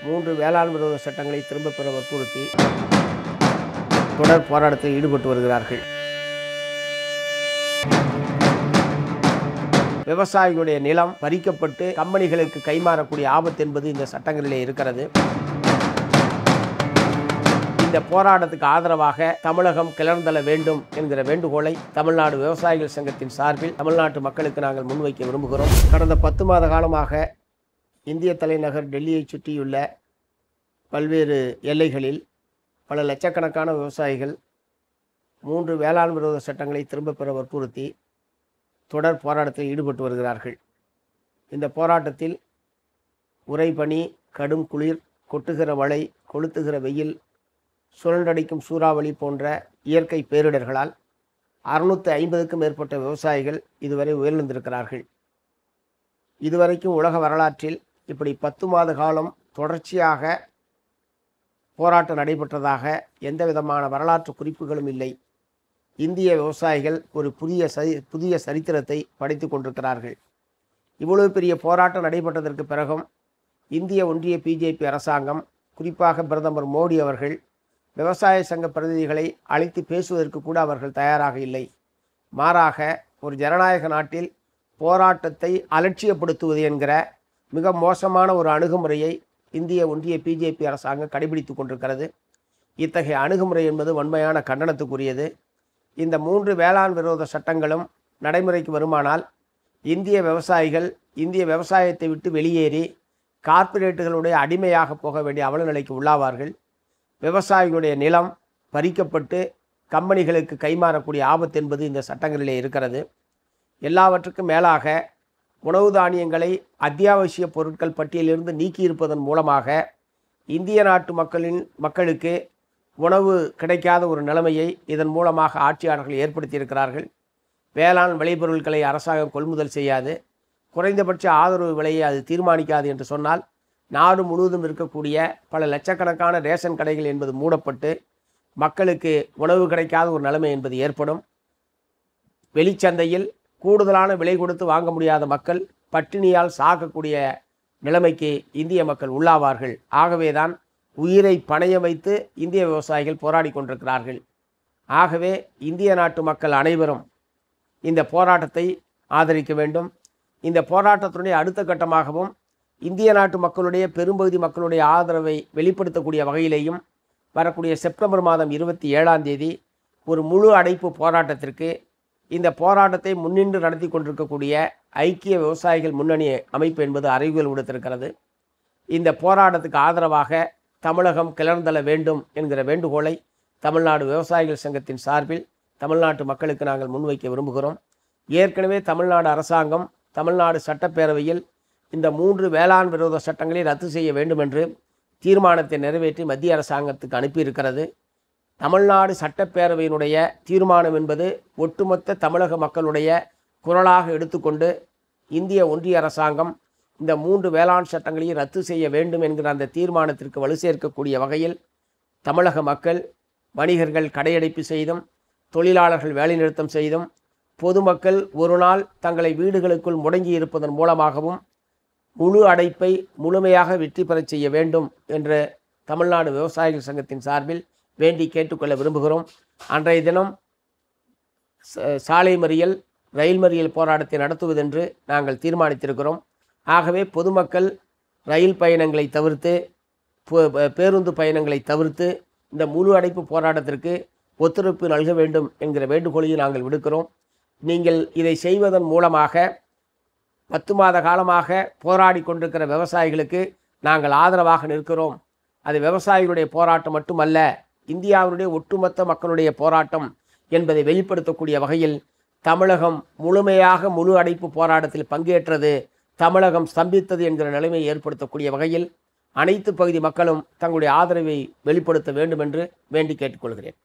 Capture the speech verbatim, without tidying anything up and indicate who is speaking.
Speaker 1: மூன்று வேளாண் விரோத சட்டங்களை திரும்பப் பெற வற்புறுத்தி தொடர் போராட்டத்தில் ஈடுபட்டு வருகிறார்கள். விவசாயிகளுடைய நிலம் பறிக்கப்பட்டு கம்பெனிகளுக்கு கைமாறக்கூடிய ஆபத்து என்பது இந்த சட்டங்களிலே இருக்கிறது. இந்த போராட்டத்துக்கு ஆதரவாக தமிழகம் கிளர்ந்தெழ வேண்டும் என்கிற வேண்டுகோளை தமிழ்நாடு விவசாயிகள் சங்கத்தின் சார்பில் தமிழ்நாட்டு மக்களுக்கு நாங்கள் முன்வைக்க விரும்புகிறோம். கடந்த பத்து மாத காலமாக இந்திய தலைநகர் டெல்லியை சுற்றியுள்ள பல்வேறு எல்லைகளில் பல லட்சக்கணக்கான விவசாயிகள் மூன்று வேளாண் விரோத சட்டங்களை திரும்பப் பெற வற்புறுத்தி தொடர் போராட்டத்தில் ஈடுபட்டு வருகிறார்கள். இந்த போராட்டத்தில் உறைபனி, கடும் குளிர், கொட்டுகிற மழை, கொளுத்துகிற வெயில், சுழன்றடிக்கும் சூறாவளி போன்ற இயற்கை பேரிடர்களால் அறுநூற்றி ஐம்பதுக்கும் மேற்பட்ட விவசாயிகள் இதுவரை உயிரிழந்திருக்கிறார்கள். இதுவரைக்கும் உலக வரலாற்றில் இப்படி பத்து மாத காலம் தொடர்ச்சியாக போராட்டம் நடைபெற்றதாக எந்த விதமான வரலாற்று குறிப்புகளும் இல்லை. இந்திய விவசாயிகள் ஒரு புதிய சரி புதிய சரித்திரத்தை படைத்து கொண்டிருக்கிறார்கள். இவ்வளவு பெரிய போராட்டம் நடைபெற்றதற்கு பிறகும் இந்திய ஒன்றிய பிஜேபி அரசாங்கம், குறிப்பாக பிரதமர் மோடி அவர்கள் விவசாய சங்க பிரதிநிதிகளை அழைத்து பேசுவதற்கு கூட அவர்கள் தயாராக இல்லை. மாறாக ஒரு ஜனநாயக நாட்டில் போராட்டத்தை அலட்சியப்படுத்துவது என்கிற மிக மோசமான ஒரு அணுகுமுறையை இந்திய ஒன்றிய பிஜேபி அரசாங்கம் கடைபிடித்து கொண்டிருக்கிறது. இத்தகைய அணுகுமுறை என்பது வன்மையான கண்டனத்துக்குரியது. இந்த மூன்று வேளாண் விரோத சட்டங்களும் நடைமுறைக்கு வருமானால் இந்திய விவசாயிகள் இந்திய விவசாயத்தை விட்டு வெளியேறி கார்ப்பரேட்டுகளுடைய அடிமையாக போக வேண்டிய அவலநிலைக்கு உள்ளாவார்கள். விவசாயிகளுடைய நிலம் பறிக்கப்பட்டு கம்பெனிகளுக்கு கைமாறக்கூடிய ஆபத்து என்பது இந்த சட்டங்களிலே இருக்கிறது. எல்லாவற்றுக்கும் மேலாக உணவு தானியங்களை அத்தியாவசிய பொருட்கள் பட்டியலிருந்து நீக்கியிருப்பதன் மூலமாக இந்திய நாட்டு மக்களின் மக்களுக்கு உணவு கிடைக்காத ஒரு நிலைமையை இதன் மூலமாக ஆட்சியாளர்கள் ஏற்படுத்தியிருக்கிறார்கள். வேளாண் விளைபொருட்களை அரசாங்கம் கொள்முதல் செய்யாது, குறைந்தபட்ச ஆதரவு விலையை அது தீர்மானிக்காது என்று சொன்னால் நாடு முழுவதும் இருக்கக்கூடிய பல லட்சக்கணக்கான ரேஷன் கடைகள் என்பது மூடப்பட்டு மக்களுக்கு உணவு கிடைக்காத ஒரு நிலைமை என்பது ஏற்படும். வெளிச்சந்தையில் கூடுதலான விலை கொடுத்து வாங்க முடியாத மக்கள் பட்டினியால் சாகக்கூடிய நிலைமைக்கு இந்திய மக்கள் உள்ளாவார்கள். ஆகவேதான் உயிரை பணைய வைத்து இந்திய விவசாயிகள் போராடி கொண்டிருக்கிறார்கள். ஆகவே இந்திய நாட்டு மக்கள் அனைவரும் இந்த போராட்டத்தை ஆதரிக்க வேண்டும். இந்த போராட்டத்தினுடைய அடுத்த கட்டமாகவும் இந்திய நாட்டு மக்களுடைய பெரும்பகுதி மக்களுடைய ஆதரவை வெளிப்படுத்தக்கூடிய வகையிலேயும் வரக்கூடிய செப்டம்பர் மாதம் இருபத்தி ஏழாம் தேதி ஒரு முழு அடைப்பு போராட்டத்திற்கு இந்த போராட்டத்தை முன்னின்று நடத்தி கொண்டிருக்கக்கூடிய ஐக்கிய விவசாயிகள் முன்னணி அமைப்பு என்பது அறிவியல் விடுத்திருக்கிறது. இந்த போராட்டத்துக்கு ஆதரவாக தமிழகம் கிளர்ந்தெழ வேண்டும் என்கிற வேண்டுகோளை தமிழ்நாடு விவசாயிகள் சங்கத்தின் சார்பில் தமிழ்நாட்டு மக்களுக்கு நாங்கள் முன்வைக்க விரும்புகிறோம். ஏற்கனவே தமிழ்நாடு அரசாங்கம் தமிழ்நாடு சட்டப்பேரவையில் இந்த மூன்று வேளாண் விரோத சட்டங்களை ரத்து செய்ய வேண்டும் என்று தீர்மானத்தை நிறைவேற்றி மத்திய அரசாங்கத்துக்கு அனுப்பியிருக்கிறது. தமிழ்நாடு சட்டப்பேரவையினுடைய தீர்மானம் என்பது ஒட்டுமொத்த தமிழக மக்களுடைய குரலாக எடுத்துக்கொண்டு இந்திய ஒன்றிய அரசாங்கம் இந்த மூன்று வேளாண் சட்டங்களையும் ரத்து செய்ய வேண்டும் என்கிற அந்த தீர்மானத்திற்கு வலு சேர்க்கக்கூடிய வகையில் தமிழக மக்கள், வணிகர்கள் கடையடைப்பு செய்தும், தொழிலாளர்கள் வேலைநிறுத்தம் செய்தும், பொதுமக்கள் ஒரு நாள் தங்களை வீடுகளுக்குள் முடங்கி இருப்பதன் மூலமாகவும் முழு அடைப்பை முழுமையாக வெற்றி பெறச் செய்ய வேண்டும் என்று தமிழ்நாடு விவசாயிகள் சங்கத்தின் சார்பில் வேண்டி கேட்டுக்கொள்ள விரும்புகிறோம். அன்றைய தினம் சாலை மறியல், ரயில் மறியல் போராட்டத்தை நடத்துவதென்று நாங்கள் தீர்மானித்திருக்கிறோம். ஆகவே பொதுமக்கள் ரயில் பயணங்களை தவிர்த்து, பேருந்து பயணங்களை தவிர்த்து இந்த முழு அடைப்பு போராட்டத்திற்கு ஒத்துழைப்பு நல்க வேண்டும் என்கிற வேண்டுகோளையும் நாங்கள் விடுக்கிறோம். நீங்கள் இதை செய்வதன் மூலமாக பத்து மாத காலமாக போராடி கொண்டிருக்கிற விவசாயிகளுக்கு நாங்கள் ஆதரவாக நிற்கிறோம். அது விவசாயிகளுடைய போராட்டம் மட்டுமல்ல, இந்தியாவினுடைய ஒட்டுமொத்த மக்களுடைய போராட்டம் என்பதை வெளிப்படுத்தக்கூடிய வகையில் தமிழகம் முழுமையாக முழு அடைப்பு போராட்டத்தில் பங்கேற்றது, தமிழகம் ஸ்தம்பித்தது என்கிற நிலைமையை ஏற்படுத்தக்கூடிய வகையில் அனைத்து பகுதி மக்களும் தங்களுடைய ஆதரவை வெளிப்படுத்த வேண்டும் என்று வேண்டி கேட்டுக்கொள்கிறேன்.